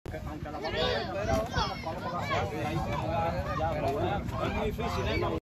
Aunque la paloma es pero los palos por la suave, ahí ya, es muy difícil,